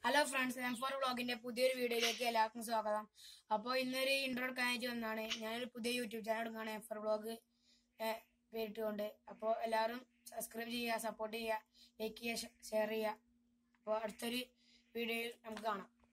Hello friends, M4 വ്ളോഗിന്റെ പുതിയൊരു വീഡിയോയിലേക്ക് എല്ലാവർക്കും സ്വാഗതം. അപ്പോൾ ഇന്നൊരു ഇൻട്രോ എടുക്കാനായിട്ട് വന്നതാണ്. ഞാനൊരു പുതിയ യൂട്യൂബ് ചാനൽ എടുക്കുകയാണ്, M4 വ്ളോഗ് പേരിട്ടുകൊണ്ട്. അപ്പോൾ എല്ലാവരും സബ്സ്ക്രൈബ് ചെയ്യുക, സപ്പോർട്ട് ചെയ്യുക, ലൈക്ക് ചെയ്യുക, ഷെയർ ചെയ്യുക. അപ്പോൾ അടുത്തൊരു വീഡിയോയിൽ നമുക്ക് കാണാം.